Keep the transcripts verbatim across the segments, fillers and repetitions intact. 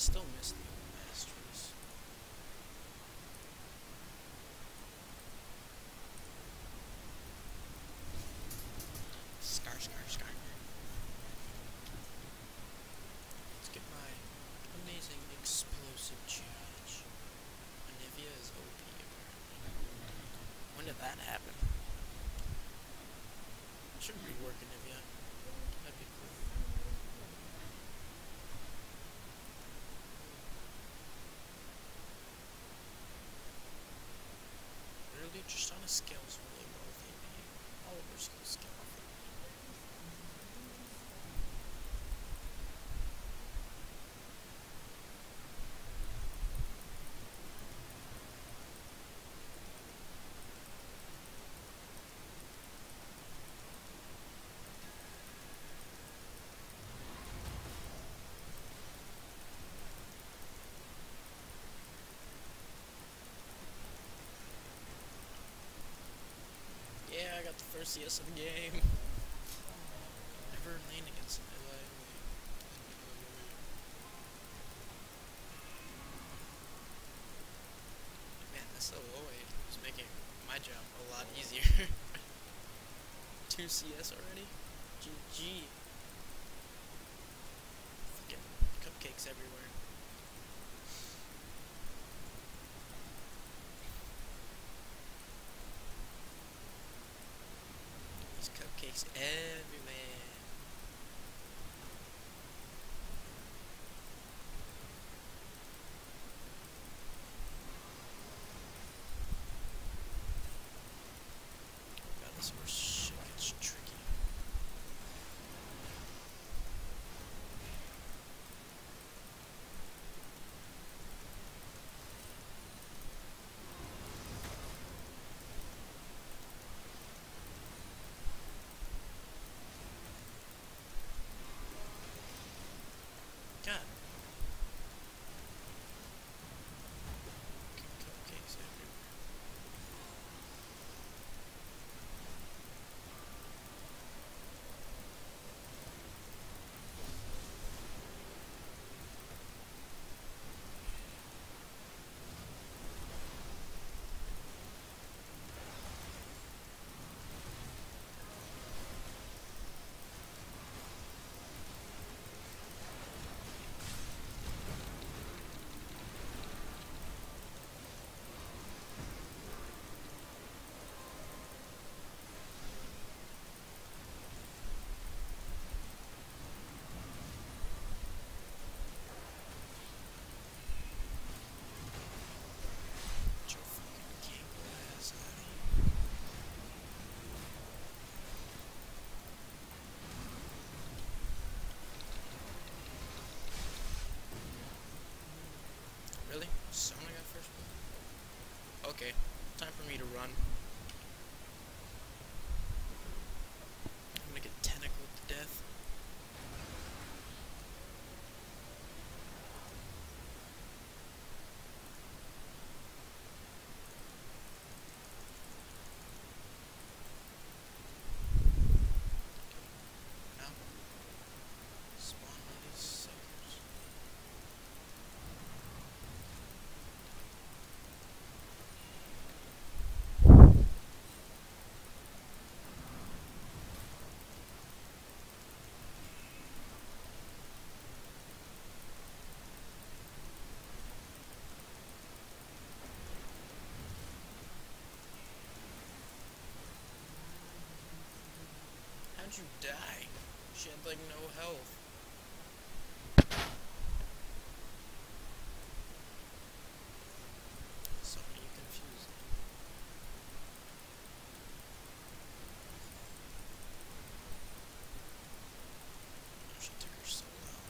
still miss the old masters. Scar, scar, scar. Let's get my amazing explosive charge. Anivia is O P apparently. When did that happen? I should rework Anivia. That'd be cool. Literally, Tristana scales really well with A P. All of her skills scale off A P. Yeah, I got the first C S of the game. Never lane against an illaoi. Man, this illaoi is making my job a lot easier. Two C S already? G G. Fucking cupcakes everywhere. Cupcakes everywhere. Oh god, this is where shit gets tricky. God. Cupcakes everywhere. Joe fucking king ass out of here. Really? Sona got first blood? Okay, time for me to run. I'm gonna get tentacled to death. Now, spawn all these suckers. How'd you die? She had like no health. So you confused me. Oh, she took her soul out.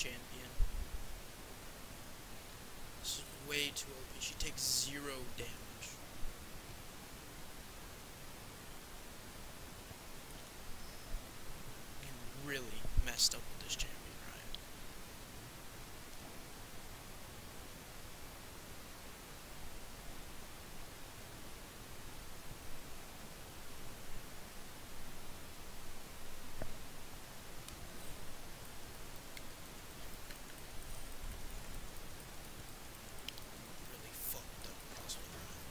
champion. This is way too O P. She takes zero damage. You really messed up with this champion, Riot. Really fucked up with this one, Riot.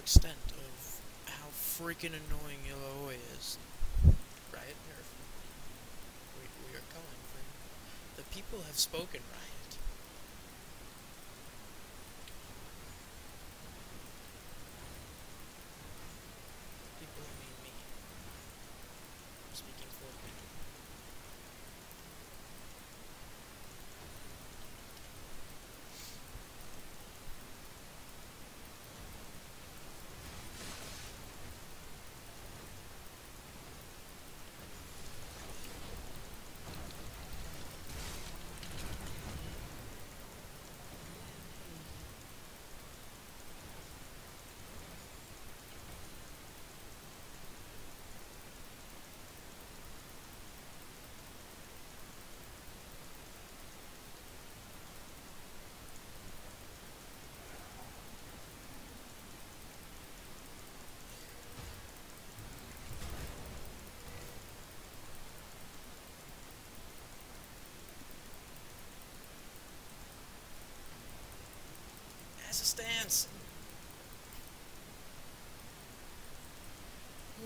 extent of how freaking annoying illaoi is. Riot nerf. We, we are calling for... The people have spoken, Riot. People, I mean me. I'm speaking for the people. As a stance. Whew.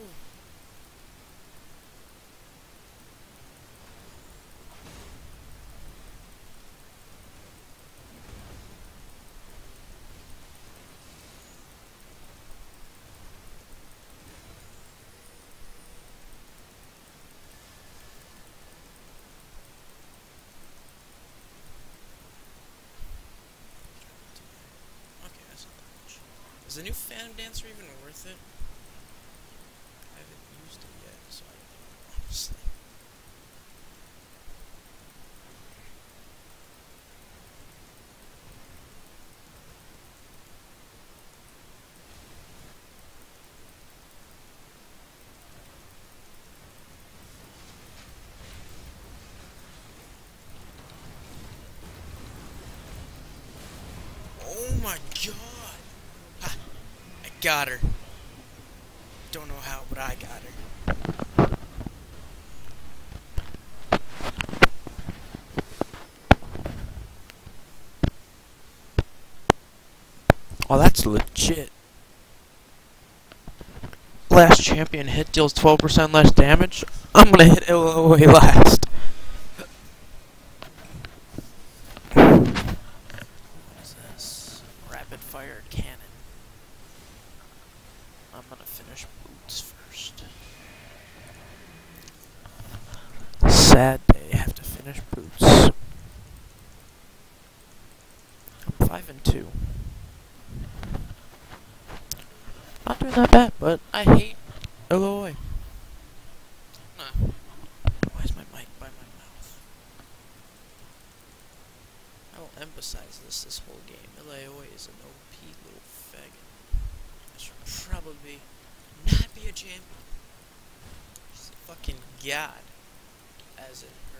Is the new Phantom Dancer even worth it? I haven't used it yet, so I don't know, honestly. Oh my god! Got her. Don't know how, but I got her. Oh, that's legit. Last champion hit deals twelve percent less damage. I'm gonna hit illaoi last. What is this? Rapid fire cannon. I'm gonna finish boots first. Sad day, have to finish boots. I'm five and two. Not doing that bad, but I hate illaoi. Nah. Why is my mic by my mouth? I will emphasize this this whole game. illaoi is an O P little faggot. I should probably not be a champion. She's a fucking god, as in her.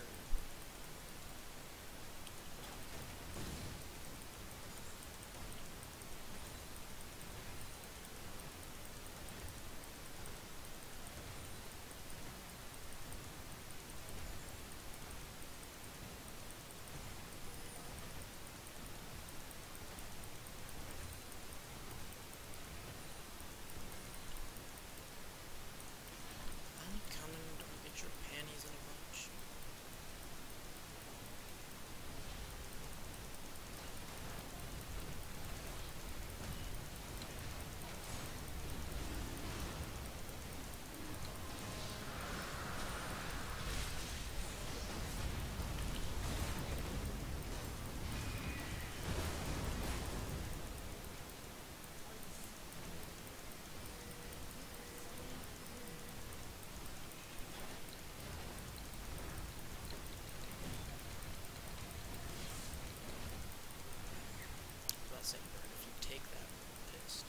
Blessing, but if you take that, I'm pissed.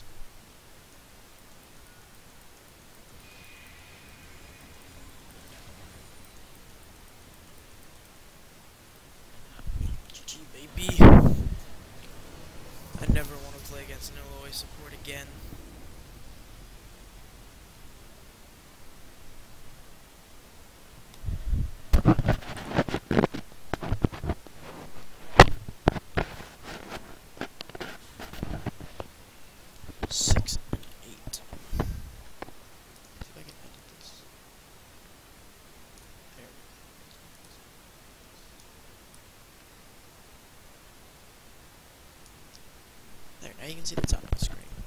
G G, baby. I never want to play against an illaoi support again. Six and you can see the top of the screen.